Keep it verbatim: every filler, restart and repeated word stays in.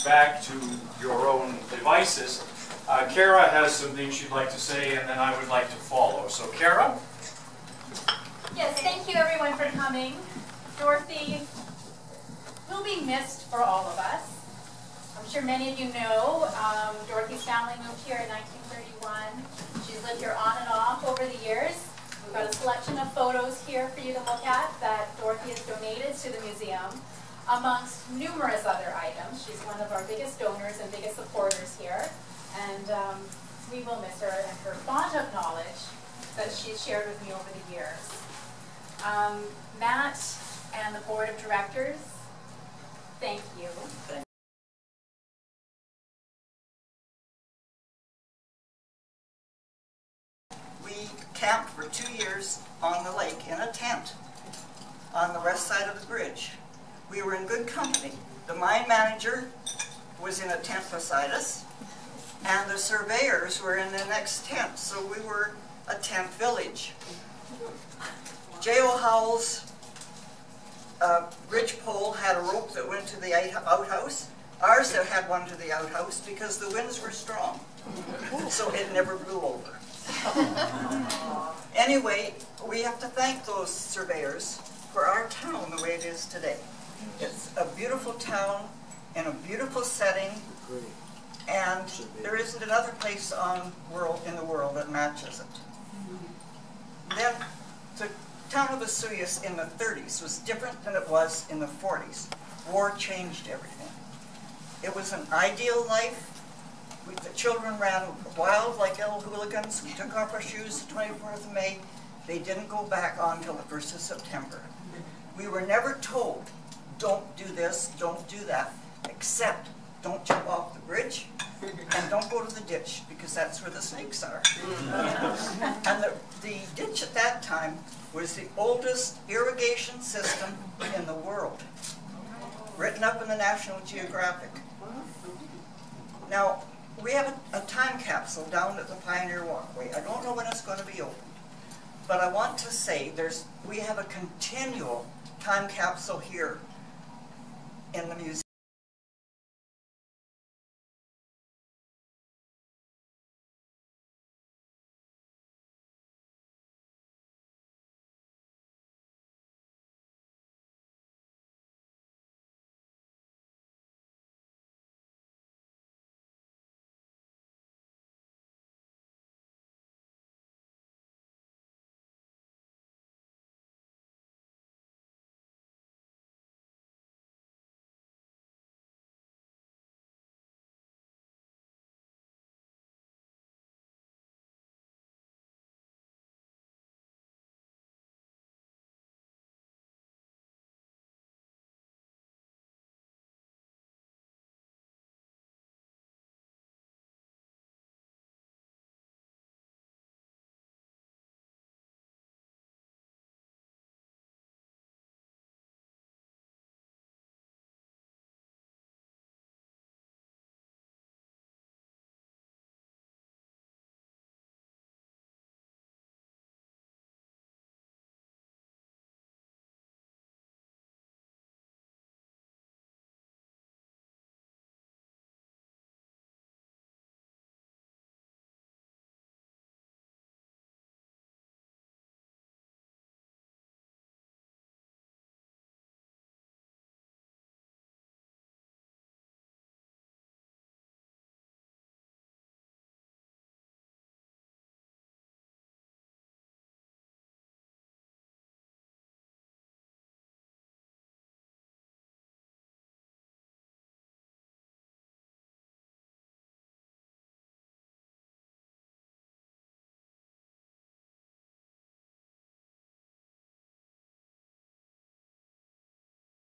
back to your own devices, uh, Kara has some things she'd like to say, and then I would like to follow. So, Kara? Yes, thank you everyone for coming. Dorothy will be missed for all of us. I'm sure many of you know um, Dorothy's family moved here in nineteen thirty-one. She's lived here on and off over the years. We've got a selection of photos here for you to look at that Dorothy has donated to the museum, amongst numerous other items. She's one of our biggest donors and biggest supporters here, and um, we will miss her and her font of knowledge that she's shared with me over the years. Um, Matt and the board of directors, thank you. We camped for two years on the lake in a tent on the west side of the bridge. We were in good company. The mine manager was in a tent beside us, and the surveyors were in the next tent, so we were a tent village. J O Howell's uh, ridge pole had a rope that went to the outhouse. Ours had one to the outhouse because the winds were strong, so it never blew over. Anyway, we have to thank those surveyors for our town the way it is today. It's a beautiful town in a beautiful setting, and there isn't another place on world in the world that matches it. Then the town of Vesuvius in the thirties was different than it was in the forties. War changed everything. It was an ideal life. We, the children ran wild like little hooligans. We took off our shoes the twenty-fourth of May. They didn't go back on until the first of September. We were never told, don't do this, don't do that, except don't jump off the bridge and don't go to the ditch, because that's where the snakes are. And the, the ditch at that time was the oldest irrigation system in the world, written up in the National Geographic. Now, we have a, a time capsule down at the Pioneer Walkway. I don't know when it's going to be open, but I want to say there's we have a continual time capsule here in the museum.